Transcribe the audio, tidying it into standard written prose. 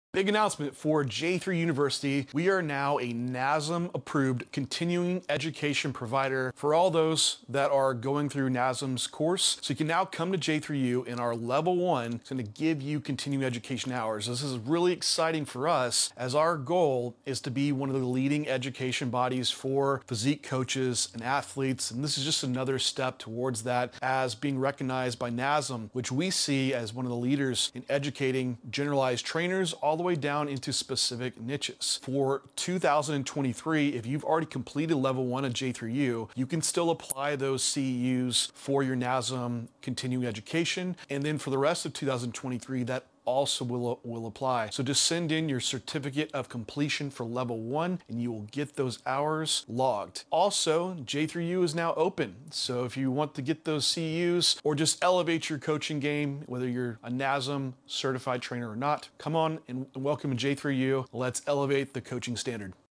Big announcement for J3 University. We are now a NASM approved continuing education provider for all those that are going through NASM's course. So you can now come to J3U in our level 1. It's going to give you continuing education hours. This is really exciting for us as our goal is to be one of the leading education bodies for physique coaches and athletes. And this is just another step towards that as being recognized by NASM, which we see as one of the leaders in educating generalized trainers all the way down into specific niches. For 2023, if you've already completed level 1 at J3U, you can still apply those CEUs for your NASM continuing education. And then for the rest of 2023, that also will apply. So just send in your certificate of completion for level 1 and you will get those hours logged. Also, J3U is now open. So if you want to get those CEUs or just elevate your coaching game, whether you're a NASM certified trainer or not, come on and welcome to J3U. Let's elevate the coaching standard.